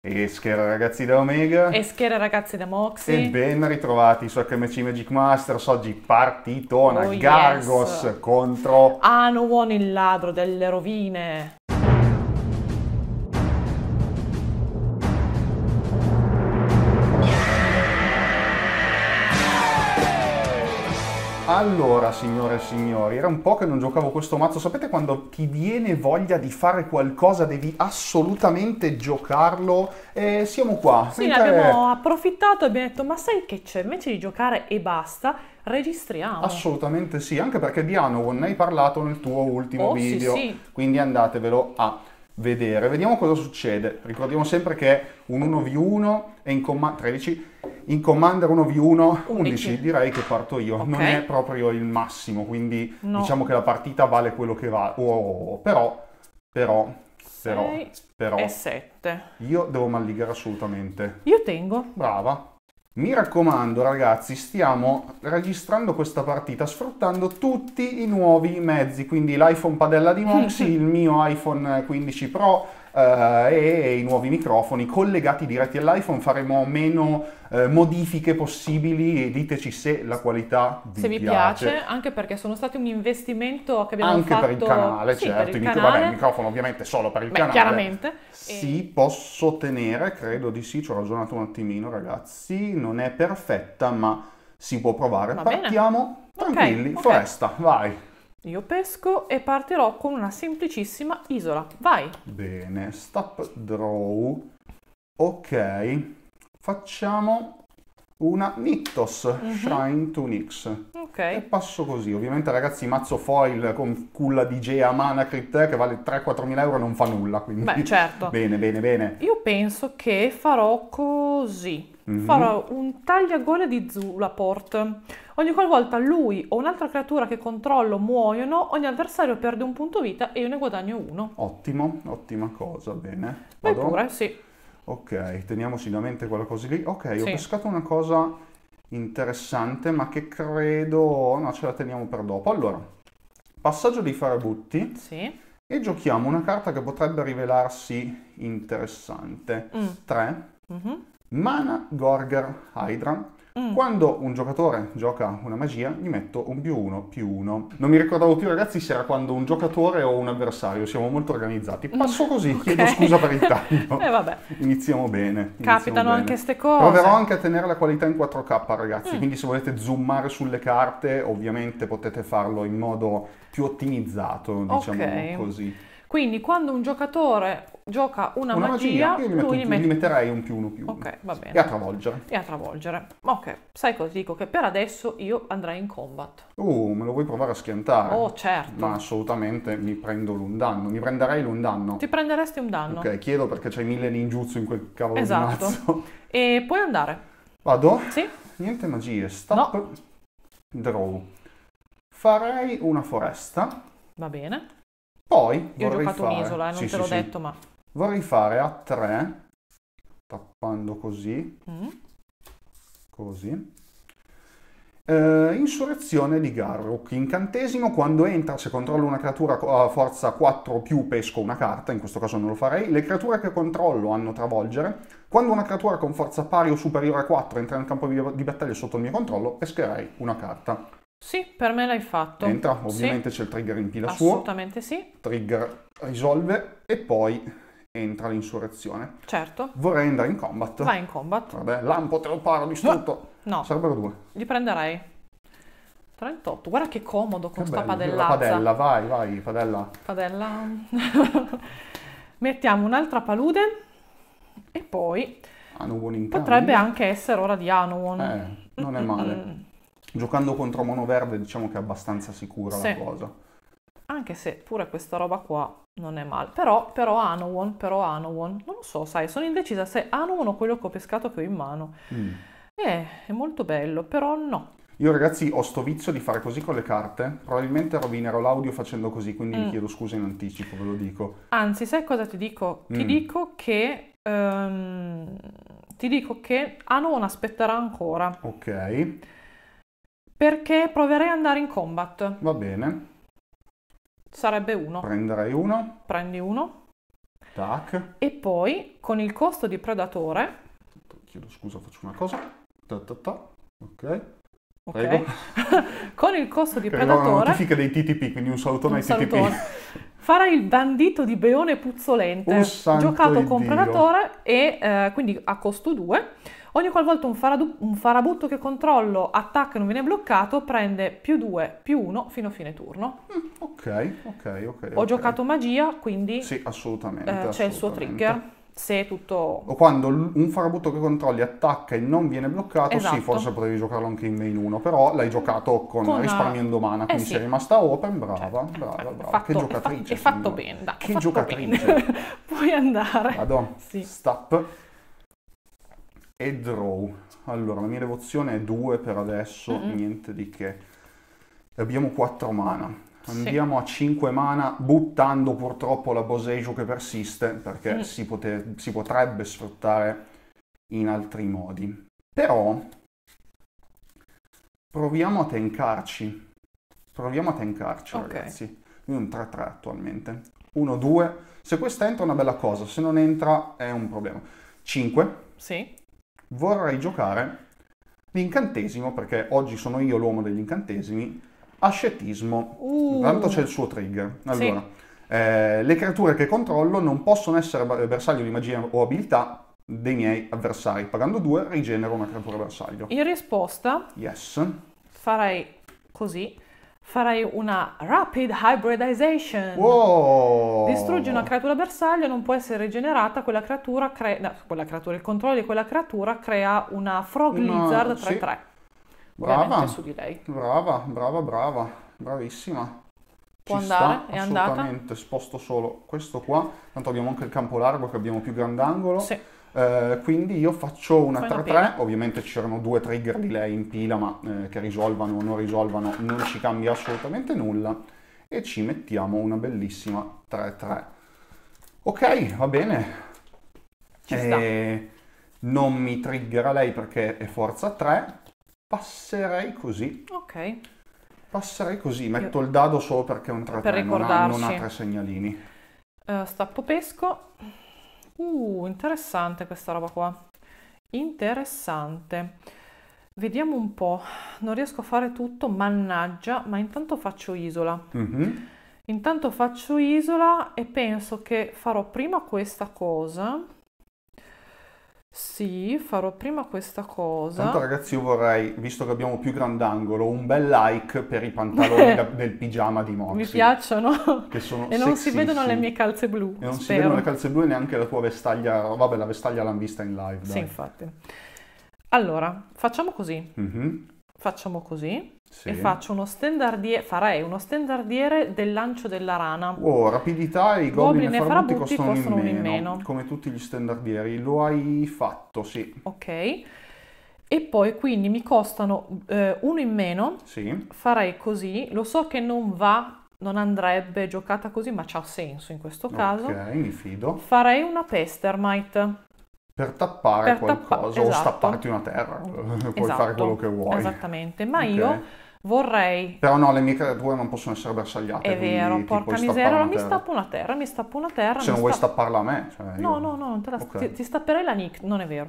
Eschero ragazzi da Omega E schiere ragazzi da e Moxie. ben ritrovati su HMC Magic Masters. Oggi partitona, Oh, Gargos yes. contro... Anowon, il ladro delle rovine. Allora, signore e signori, era un po' che non giocavo questo mazzo. Sapete quando ti viene voglia di fare qualcosa, devi assolutamente giocarlo? E siamo qua. Sì, ne abbiamo approfittato e abbiamo detto, ma sai che c'è? Invece di giocare e basta, registriamo. Assolutamente sì, anche perché di Anowon ne hai parlato nel tuo ultimo Oh, sì, video, sì. quindi andatevelo a vedere. Vediamo cosa succede. Ricordiamo sempre che è un 1v1 e in 13, in Commander 1v1 11. Direi che parto io. Ok. Non è proprio il massimo, quindi No. diciamo che la partita vale quello che va. Però, 6 e 7. io devo malligare assolutamente. Io tengo. Brava. Mi raccomando ragazzi, stiamo registrando questa partita sfruttando tutti i nuovi mezzi, quindi l'iPhone padella di Moxie, il mio iPhone 15 Pro e i nuovi microfoni collegati diretti all'iPhone. Faremo meno modifiche possibili e diteci se la qualità Se vi piace, anche perché sono stati un investimento che abbiamo anche fatto... per il canale, Sì, certo, per il vabbè, canale. il microfono ovviamente solo per il Beh, canale. chiaramente. Sì, posso tenere, credo di sì, ci ho ragionato un attimino ragazzi, non è perfetta ma si può provare. Va bene. Partiamo tranquilli, ok. foresta, vai. Io pesco e partirò con una semplicissima isola. Vai! Bene, stop draw, ok, facciamo una Nykthos, Shrine to Nyx. E Ok. passo così, ovviamente ragazzi mazzo foil con culla di Gea Mana Crit che vale 3-4 mila euro non fa nulla, quindi Beh, certo. bene, bene, bene. Io penso che farò così. Farò un tagliagole di Zulaport. Ogni qualvolta lui o un'altra creatura che controllo muoiono, ogni avversario perde un punto vita e io ne guadagno uno. Ottimo, ottima cosa, bene. Vai Vado? pure, sì. Ok, teniamoci in mente quella cosa lì. Ok, ho Sì. pescato una cosa interessante, ma che credo... No, ce la teniamo per dopo. Allora, passaggio dei farabutti Sì. e giochiamo una carta che potrebbe rivelarsi interessante. 3. Mana Gorger Hydra. Quando un giocatore gioca una magia, gli metto un +1/+1. Non mi ricordavo più, ragazzi, se era quando un giocatore o un avversario. Siamo molto organizzati. Passo così, chiedo scusa per il taglio. Vabbè. Iniziamo bene. Capitano anche ste cose. Proverò anche a tenere la qualità in 4K, ragazzi. Quindi se volete zoomare sulle carte, ovviamente potete farlo in modo più ottimizzato, diciamo Ok. così. Quindi quando un giocatore gioca una Una magia, io lui gli metterei un +1/+1. Ok, va bene. E a travolgere. E a travolgere. Ok, sai cosa dico? Che per adesso io andrei in combat. Me lo vuoi provare a schiantare? Oh, certo. Ma assolutamente mi prendo l'undanno. Mi prenderei l'undanno. Ti prenderesti un danno. Ok, chiedo perché c'hai 1000 ninjutsu in quel cavolo Esatto. di mazzo. E puoi andare. Vado? Sì? Niente magie. Stop. Draw. Farei una foresta. Va bene. Poi Io ho vorrei giocato fare... un'isola, non Sì, te l'ho sì, sì. detto, ma... Vorrei fare a 3, tappando così, così. Insurrezione di Garruk. Incantesimo, quando entra, se controllo una creatura a forza 4 o più, pesco una carta, in questo caso non lo farei. Le creature che controllo hanno travolgere. Quando una creatura con forza pari o superiore a 4 entra nel campo di battaglia sotto il mio controllo, pescherei una carta. Sì, per me l'hai fatto. Entra, ovviamente Sì, c'è il trigger in pila suo. assolutamente sì. Trigger risolve e poi entra l'insurrezione. Certo. Vorrei andare in combat. Vai in combat. Vabbè, lampo te lo paro, distrutto. No, Sarebbero 2. li prenderei. 38. Guarda che comodo con Che sta bello. La padellazza. padella, vai, padella. Padella. Mettiamo un'altra palude e poi Anowon in potrebbe cambio. anche essere ora di Anowon. Non è male. Giocando contro mono verde diciamo che è abbastanza sicura Sì. la cosa. Anche se pure questa roba qua non è male. Però Anowon. Non lo so, sai, sono indecisa se Anowon o quello che ho pescato che ho in mano. È molto bello, però no. Io ragazzi ho sto vizio di fare così con le carte. Probabilmente rovinerò l'audio facendo così, quindi vi chiedo scusa in anticipo, ve lo dico. Anzi, sai cosa ti dico? Ti dico che Anowon aspetterà ancora. Ok, Perché proverei ad andare in combat. va bene. Sarebbe uno. Prenderei uno. Prendi uno. Tac. E poi con il costo di predatore, Chiedo scusa, faccio una cosa. Ta, ta, ta. Ok. ok, Prego. con il costo di Che arriva una predatore, notifica dei TTP, quindi un salutone ai un TTP. salutone, farai il bandito di Beone Puzzolente, Oh, santo giocato con Iddio. predatore e quindi a costo 2. Ogni qualvolta un farabutto che controllo attacca e non viene bloccato, prende più 2, più 1 fino a fine turno. Ok, ok, ok. Ho ok. giocato magia, quindi Sì, assolutamente. c'è il suo assolutamente. trigger. Se è tutto... O quando un farabutto che controlli attacca e non viene bloccato, Esatto. sì, forse potevi giocarlo anche in main 1, però l'hai giocato con risparmiando mana, quindi sì. sei rimasta open, brava, Cioè, brava, è brava. fatto- Che giocatrice, è fatto signore. bene, dai, è Che fatto giocatrice. bene. Puoi andare. Vado, Sì. stop e draw. Allora, la mia devozione è 2 per adesso, niente di che. Abbiamo 4 mana. Andiamo a 5 mana, buttando purtroppo la Boseiju che persiste, perché si potrebbe sfruttare in altri modi. Però proviamo a tankarci. Ok. Ragazzi. Quindi un 3-3 attualmente. 1-2. Se questa entra è una bella cosa, se non entra è un problema. 5. Sì. Vorrei giocare l'incantesimo, perché oggi sono io l'uomo degli incantesimi. Ascetismo. Intanto c'è il suo trigger. Allora, le creature che controllo non possono essere bersaglio di magia o abilità dei miei avversari. Pagando 2 rigenero una creatura bersaglio. In risposta Yes. farei così. Farei una Rapid Hybridization. Wow! Distruggi una creatura bersaglio, non può essere rigenerata, quella creatura il controllo di quella creatura crea una Frog Lizard 3-3. Brava, Ovviamente su di lei. brava, bravissima. Può Ci andare, sta, è andata. assolutamente. Sposto solo questo qua, tanto abbiamo anche il campo largo che abbiamo più grandangolo. Sì. Quindi io faccio una Fai una 3-3, ovviamente c'erano 2 trigger di lei in pila, ma che risolvano o non risolvano non ci cambia assolutamente nulla. E ci mettiamo una bellissima 3-3. Ok, va bene. Ci sta. Non mi triggerà lei perché è forza 3. Passerei così. Ok. Passerei così, metto il dado solo perché è un 3-3, Per non ricordarci. ha 3 segnalini. Stappo pesco. Interessante questa roba qua. Interessante. Vediamo un po'. Non riesco a fare tutto, mannaggia, ma intanto faccio isola. Mhm. Intanto faccio isola e penso che farò prima questa cosa. Sì, farò prima questa cosa. Tanto ragazzi io vorrei, visto che abbiamo più grandangolo, un bel like per i pantaloni del pigiama di Moxie. Mi piacciono. Che sono E non si vedono le sexissimi. mie calze blu, E non si spero. vedono le calze blu e neanche la tua vestaglia. Vabbè, la vestaglia l'hanno vista in live, Sì, dai. infatti. Allora, facciamo così. Mhm. Facciamo così. Sì. E faccio farei uno stendardiere del lancio della rana. Oh, rapidità e i Goblin goblin e e farabutti farabutti costano costano uno in in meno. meno, come tutti gli standardieri. Lo hai fatto, sì. Ok. E poi quindi mi costano uno in meno. Sì. Farei così. Lo so che non va, non andrebbe giocata così, ma c'ha senso in questo caso. Ok, mi fido. Farei una Pestermite. Per tappare Per qualcosa o esatto. stapparti una terra, puoi Esatto, fare quello che vuoi. esattamente. Ma Ok. io vorrei... Però no, le mie creature non possono essere bersagliate, È quindi vero, ti porca puoi miseria, stappare allora una mi terra. stappo una terra. Se non vuoi stapparla a me, cioè No, io- no, non te la... Ok. ti stapperei la nick, non è vero.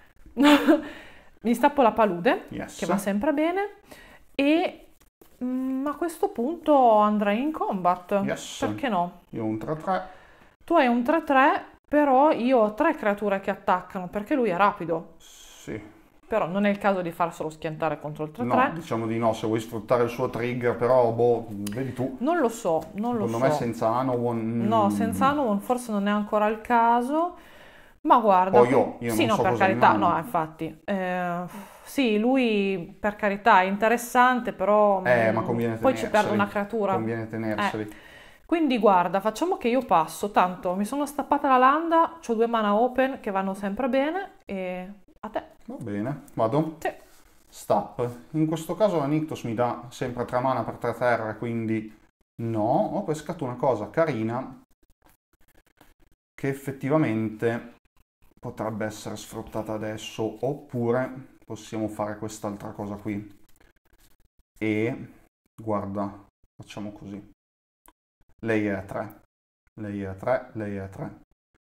Mi stappo la palude, Yes. che va sempre bene, e a questo punto andrei in combat. Yes. Perché no? Io ho un 3-3. Tu hai un 3-3, però io ho 3 creature che attaccano, perché lui è rapido. Sì. Però non è il caso di farselo schiantare contro il 3-3. No, diciamo di no, se vuoi sfruttare il suo trigger, però, boh, vedi tu. Non lo so, non lo Secondo so. me senza Anowon... No, senza Anowon forse non è ancora il caso. Ma guarda, Poi io sì, non no, so per cos'è il carità, nano. no, infatti. Sì, lui per carità è interessante, però Ma conviene poi ci tenerseli. perde una creatura. Conviene tenerseli. Quindi guarda, facciamo che io passo, tanto mi sono stappata la landa, ho 2 mana open che vanno sempre bene e a te. Va bene, vado. Sì. Stop. In questo caso la Nyctos mi dà sempre 3 mana per 3 terre, quindi no. Ho pescato una cosa carina che effettivamente potrebbe essere sfruttata adesso, oppure possiamo fare quest'altra cosa qui. E guarda, facciamo così. Lei è a 3. Lei è a 3, lei è a 3.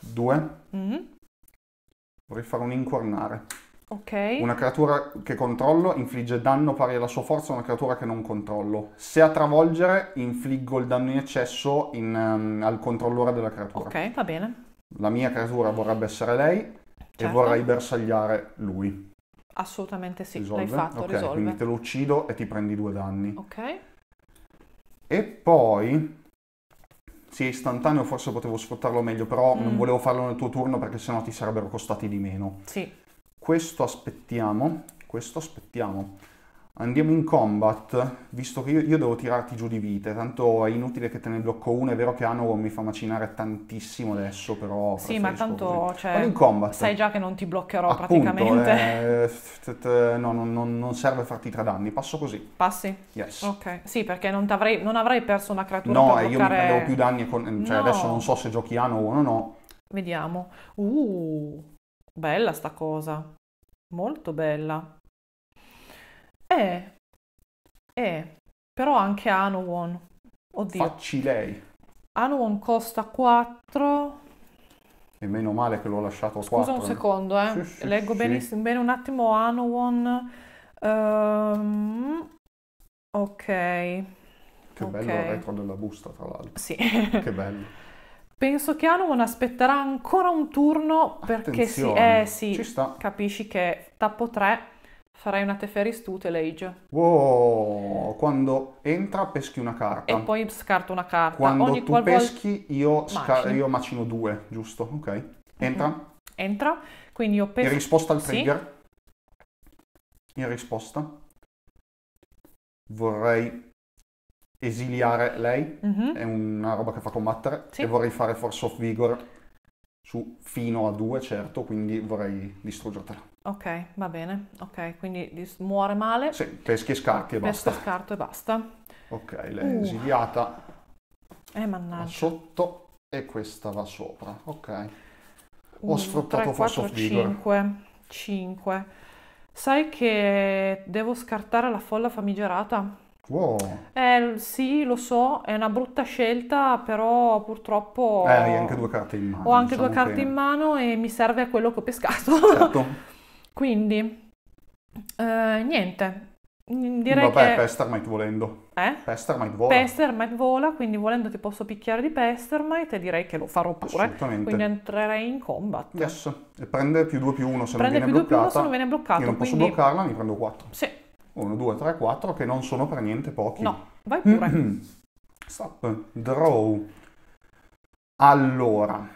2. Mhm. Vorrei fare un incornare. Ok. Una creatura che controllo infligge danno pari alla sua forza a una creatura che non controllo. Se a travolgere, infliggo il danno in eccesso al controllore della creatura. Ok, va bene. La mia creatura vorrebbe essere lei e Certo. vorrei bersagliare lui. Assolutamente sì, Risolve? l'hai fatto, Ok, risolve. quindi te lo uccido e ti prendi 2 danni. Ok. E poi... Sì, istantaneo forse potevo sfruttarlo meglio, però non volevo farlo nel tuo turno perché sennò ti sarebbero costati di meno. Sì. Questo aspettiamo. Andiamo in combat, visto che io devo tirarti giù di vite, tanto è inutile che te ne blocco uno, è vero che Hanno mi fa macinare tantissimo adesso, però Sì, ma preferisco tanto, così. cioè, Vado in combat. sai già che non ti bloccherò Appunto, praticamente. no, non serve farti 3 danni, passo così. Passi? Yes. Ok. Sì, perché non avrai perso una creatura No, per io mi bloccare... prendevo più danni, cioè No. adesso non so se giochi Hanno o no. Vediamo. Bella sta cosa. Molto bella. Però anche Anowon. Oddio. Facci lei. Anowon costa 4. E meno male che l'ho lasciato Scusa 4. un secondo, Sì, sì, leggo sì. bene un attimo Anowon. Ok. Che bello il retro della busta, tra l'altro. Sì. Che bello. Penso che Anowon aspetterà ancora un turno perché Attenzione. sì, Ci sta. capisci che tappo 3, farai una Teferis Tutelage Wow, quando entra peschi una carta. e poi scarto una carta. Quando Ogni tu qualvolta peschi io macini. macino 2, giusto? Ok. Entra. Entra, quindi io In pesco. risposta al Sì. trigger. In risposta. Vorrei esiliare lei. Mhm. È una roba che fa combattere. Sì. E vorrei fare Force of Vigor su fino a 2, certo, quindi vorrei distruggertela. Ok, va bene. Ok, quindi muore male. Sì, peschi e scarti e Pesco basta. e scarto e basta. Ok, lei è esiliata. Va Mannaggia. sotto e questa va sopra. Ok. Ho 1, sfruttato 3, Force 4, of Vigor. 5. 5. Sai che devo scartare la folla famigerata? Wow. Sì, lo so, è una brutta scelta, però purtroppo Hai anche 2 carte in mano. ho anche diciamo 2 carte che- in mano e mi serve quello che ho pescato. Certo. Quindi, niente, direi Vabbè, che... Pestermite volendo. Pestermite vola. Pestermite vola, quindi volendo ti posso picchiare di Pestermite e direi che lo farò pure. Assolutamente. Quindi entrerei in combat. Yes. E prende più 2 più 1 se Prende non più viene 2 più 1 bloccata. se non viene bloccato. Io non posso quindi... bloccarla, mi prendo 4. Sì, 1, 2, 3, 4 che non sono per niente pochi. no, vai pure. Stop. Draw. Allora.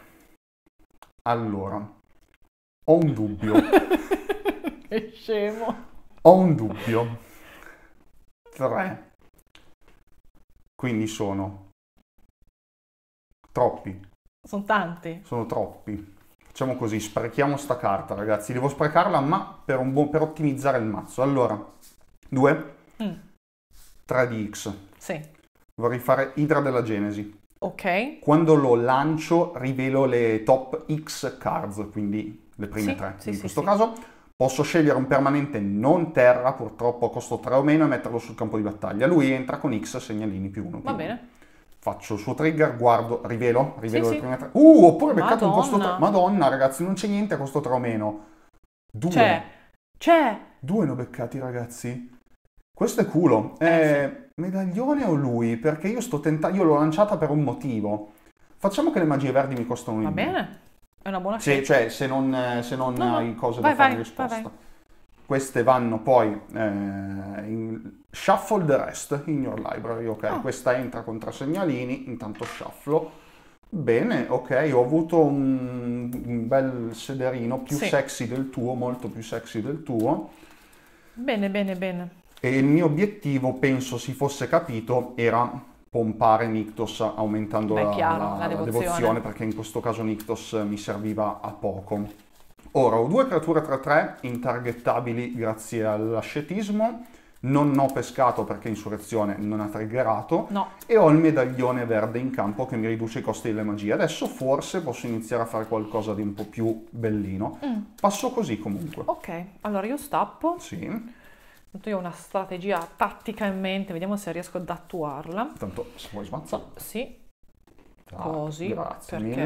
Ho un dubbio. Che scemo. Ho un dubbio. 3. Quindi sono troppi. Sono tanti. Sono troppi. Facciamo così, sprechiamo sta carta, ragazzi. Devo sprecarla, ma per ottimizzare il mazzo. Allora, 2, 3 di X. Sì. Vorrei fare Idra della Genesi. Ok. Quando lo lancio, rivelo le top X cards, quindi le prime Sì, 3. sì, In sì, questo sì. caso posso scegliere un permanente non terra, purtroppo costo 3 o meno, e metterlo sul campo di battaglia. Lui entra con X segnalini più 1. Va bene. Faccio il suo trigger, guardo, rivelo Sì, le sì. prime 3. Oppure beccato un costo 3. Madonna. Madonna, ragazzi, non c'è niente a costo 3 o meno. 2. C'è. 2 ne ho beccati, ragazzi. Questo è culo. Medaglione o lui? Perché io io l'ho lanciata per un motivo. Facciamo che le magie verdi mi costano Va in meno. bene. È una buona Se, scelta. cioè, se non No, hai cose vai, da fare in vai, risposta. vai. Queste vanno poi in shuffle the rest in your library, ok? Ah. Questa entra con 3 segnalini, intanto shufflo. Bene, ok, ho avuto un bel sederino più Sì. sexy del tuo, molto più sexy del tuo. Bene, bene, bene. E il mio obiettivo, penso si fosse capito, era pompare Nykthos aumentando Beh, chiaro, la devozione. perché in questo caso Nykthos mi serviva a poco. Ora, ho 2 creature 3-3 intargettabili grazie all'ascetismo, non ho pescato perché Insurrezione non ha triggerato, No. e ho il medaglione verde in campo che mi riduce i costi delle magie. Adesso forse posso iniziare a fare qualcosa di un po' più bellino. Passo così comunque. Ok, allora io stappo. Sì. Tanto io ho una strategia tattica in mente, vediamo se riesco ad attuarla. Tanto se vuoi smazza. Sì, Ah, così, grazie perché mille.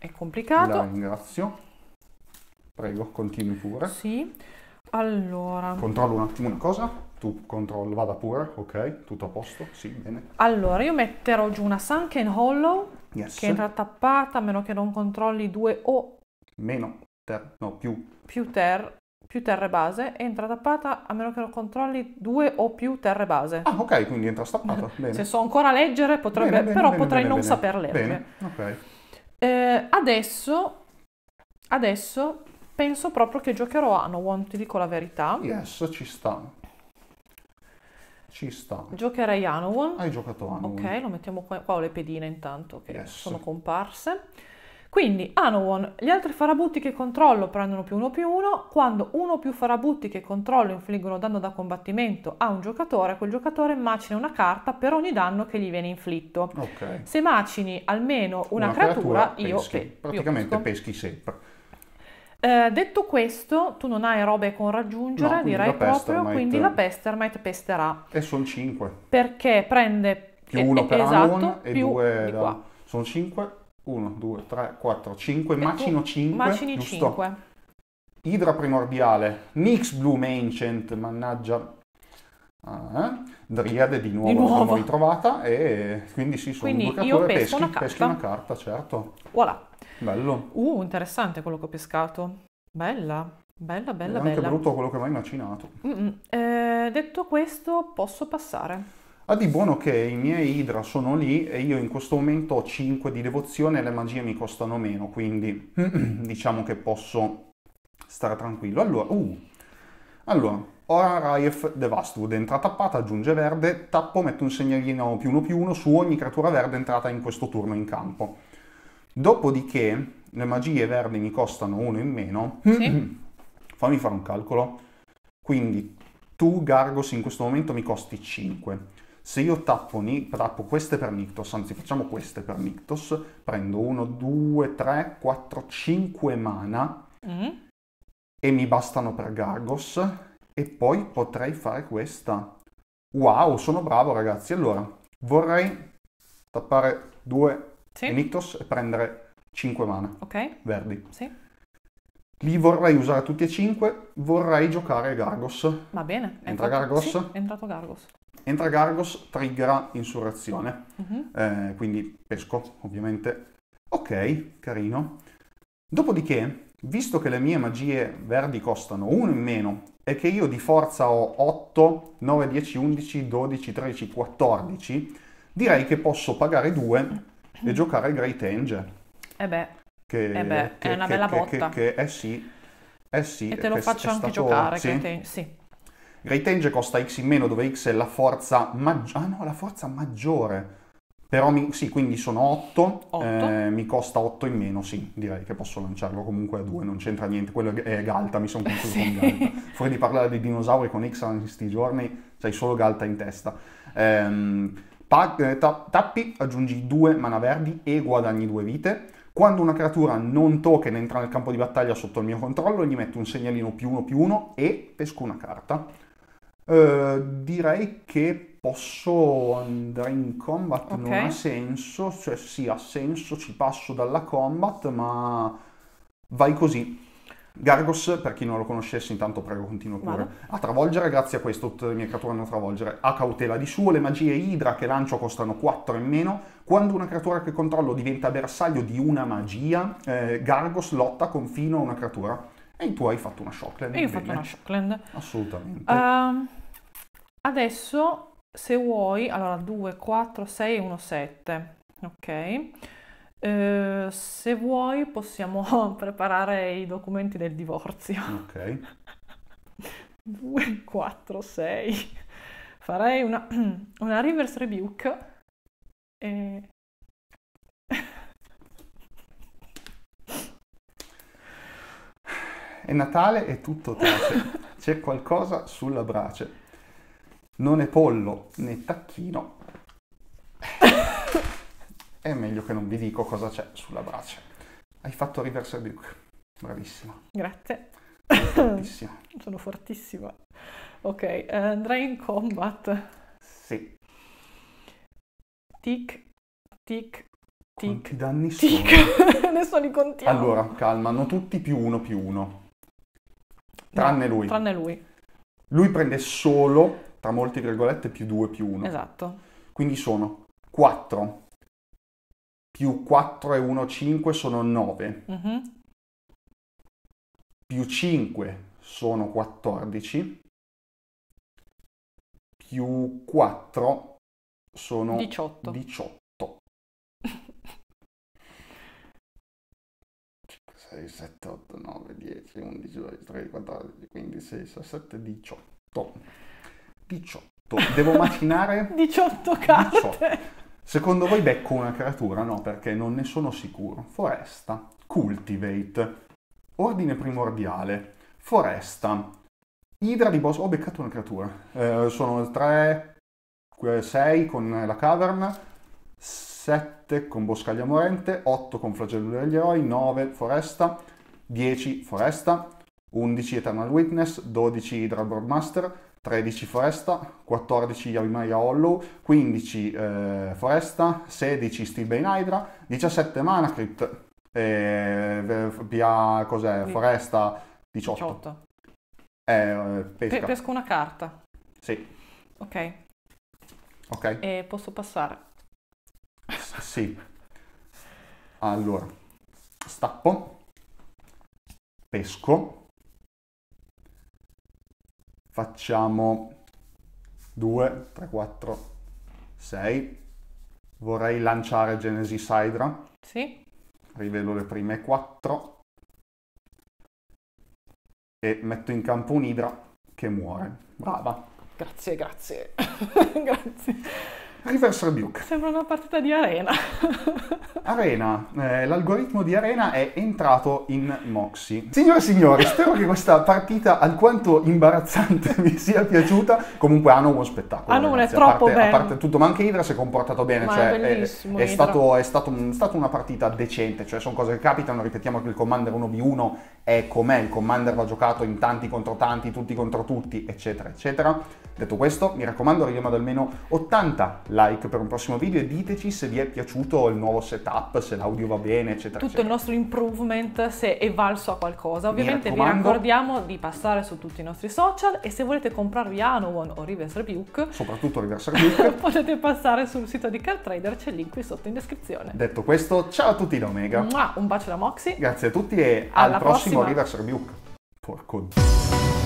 è La complicato. ringrazio. Prego, continui pure. Sì. Allora, Controllo un attimo una cosa. Tu controllo, vada pure. Ok, tutto a posto. Sì, bene. io metterò giù una Sunken Hollow Yes. che entra tappata, a meno che non controlli 2 o Meno. No, più. più terre base. Entra tappata, a meno che non controlli 2 o più terre base. Ah, ok, quindi entra stappata. Bene. Se so ancora leggere, potrebbe, Bene, bene, però bene, potrei bene, non bene. saper leggere. Bene, ok. Adesso penso proprio che giocherò Anowon, ti dico la verità. Yes, ci sta. Ci sta. Giocherei Anowon. Hai giocato Anowon. Ok, lo mettiamo qua ho le pedine intanto che Yes. sono comparse. Quindi Anowon, gli altri farabutti che controllo prendono +1/+1, quando uno o più farabutti che controllo infliggono danno da combattimento a un giocatore, quel giocatore macina una carta per ogni danno che gli viene inflitto. Ok. Se macini almeno una creatura, io peschi. Praticamente peschi sempre. Detto questo, tu non hai robe con raggiungere, No, quindi direi la proprio, Pestermite- quindi la Pestermite pesterà, E sono 5. perché prende Più 1 per esatto, Anowon e più 2 di da... qua. Sono 5. 1, 2, 3, 4, 5. E Macino tu 5. macini giusto? 5. Idra primordiale. Nyx Bloom Ancient. Mannaggia. Driade di nuovo, Di nuovo. l'abbiamo ritrovata. E quindi sì, sono Quindi due io creature. pesco una Peschi carta. una carta, certo. Voilà. Bello. Interessante quello che ho pescato. Bella, bella, È bella, anche bella. brutto quello che mi hai macinato. Detto questo, posso passare. Ha di buono che i miei Idra sono lì e io in questo momento ho 5 di devozione e le magie mi costano meno, quindi diciamo che posso stare tranquillo. Allora, ora Raif Devastwood, entra tappata, aggiunge verde, tappo, metto un segnalino +1/+1 su ogni creatura verde entrata in questo turno in campo. Dopodiché le magie verdi mi costano 1 in meno. Sì. Fammi fare un calcolo. Quindi tu, Gargos, in questo momento mi costi 5. Se io tappo queste per Nykthos, anzi facciamo queste per Nykthos, prendo 1, 2, 3, 4, 5 mana e mi bastano per Gargos e poi potrei fare questa. Wow, sono bravo ragazzi. Allora, vorrei tappare 2 Sì. Nykthos e prendere 5 mana Ok. verdi. Sì. Li vorrei usare tutti e 5, vorrei giocare Gargos. Va bene. Entra Gargos? Sì, è entrato Gargos. Entra Gargos, triggera Insurrezione. Quindi pesco, ovviamente. Ok, carino. Dopodiché, visto che le mie magie verdi costano 1 in meno e che io di forza ho 8, 9, 10, 11, 12, 13, 14, direi che posso pagare 2 e giocare Great Angel. Che È una bella botta. Sì. E te lo faccio anche stato, giocare. Sì. Sì. Great Angel costa X in meno, dove X è la forza maggiore. Ah no, la forza maggiore. Però sì, quindi sono 8. 8. Mi costa 8 in meno, sì. Direi che posso lanciarlo comunque a 2, non c'entra niente. Quello è Galta, mi sono confuso con Galta. Fuori di parlare di dinosauri con X in questi giorni, c'hai solo Galta in testa. Tappi, aggiungi 2 mana verdi e guadagni 2 vite. Quando una creatura non token entra nel campo di battaglia sotto il mio controllo, gli metto un segnalino +1/+1 e pesco una carta. Direi che posso andare in combat, Ok. non ha senso, cioè sì, ha senso, ci passo dalla combat, ma vai così. Gargos, per chi non lo conoscesse, intanto prego continua pure. Vado. A travolgere, grazie a questo tutte le mie creature hanno travolgere. A cautela di suo, le magie Idra che lancio costano 4 in meno. Quando una creatura che controllo diventa bersaglio di una magia, Gargos lotta con fino a una creatura. E tu hai fatto una Shockland. E io ho fatto una Shockland. Assolutamente. Adesso, se vuoi, allora 2, 4, 6 e 1, 7. Ok. Se vuoi possiamo preparare i documenti del divorzio. Ok. 2, 4, 6. Farei una reverse rebuke. E... È Natale e tutto tace. C'è qualcosa sulla brace. Non è pollo né tacchino. È meglio che non vi dico cosa c'è sulla brace. Hai fatto reverse rebuke. Bravissima. Grazie. Fortissima. Sono fortissima. Ok, andrei in combat. Sì. Tic, tic, Quanti danni sono? Tic. Adesso li contiamo. Allora, calma, hanno tutti +1/+1. Tranne lui. Tranne lui. Lui prende solo, tra molte virgolette, +2/+1. Esatto. Quindi sono 4. Più 4 e 1, 5 sono 9. Mhm. Più 5 sono 14. Più 4 sono 18. 18. 6, 7, 8, 9, 10, 11, 12, 13, 14, 15, 16, 17, 18. 18. Devo macinare 18 carte. 18. Secondo voi becco una creatura? No, perché non ne sono sicuro. Foresta, Cultivate, Ordine Primordiale, Foresta, Idra di bosco. Ho beccato una creatura. Sono 3, 6 con la Cavern, 7 con Boscaglia Morente, 8 con Flagello degli Eroi, 9 Foresta, 10 Foresta, 11 Eternal Witness, 12 Hydra Boardmaster, 13 Foresta, 14 Yavimaya Hollow, 15 Foresta, 16 Steelbane Hydra, 17 Mana Crypt, cos'è? Foresta, 18. Pesca. Pesco una carta. Sì. Ok. Ok. E posso passare. Sì. Allora, stappo, pesco. Facciamo 2, 3, 4, 6. Vorrei lanciare Genesis Hydra. Sì. Rivelo le prime 4. E metto in campo un'Idra che muore. Brava. Grazie. Grazie. Reverse Rebuke. Sembra una partita di Arena. Arena, l'algoritmo di Arena è entrato in Moxie. Signore e signori, spero che questa partita alquanto imbarazzante vi sia piaciuta. Comunque hanno un buon spettacolo. Hanno Ragazzi, è troppo bello. A parte tutto, ma anche Hydra si è comportato bene. Ma Cioè, è bellissimo. è stato una partita decente. Cioè, sono cose che capitano. Ripetiamo che il Commander 1v1 è com'è. Il Commander va giocato in tanti contro tanti, tutti contro tutti, eccetera, eccetera. Detto questo, mi raccomando, arriviamo ad almeno 80 like per un prossimo video e diteci se vi è piaciuto il nuovo setup, se l'audio va bene, eccetera, Tutto eccetera. il nostro improvement, se è valso a qualcosa. Ovviamente vi raccomando, ricordiamo di passare su tutti i nostri social e se volete comprarvi Anowon o Reverse Rebuke, soprattutto Reverse Rebuke, potete passare sul sito di Card Trader, c'è il link qui sotto in descrizione. Detto questo, ciao a tutti da Omega. Un bacio da Moxie. Grazie a tutti e Alla al prossimo prossima. Reverse Rebuke. Porco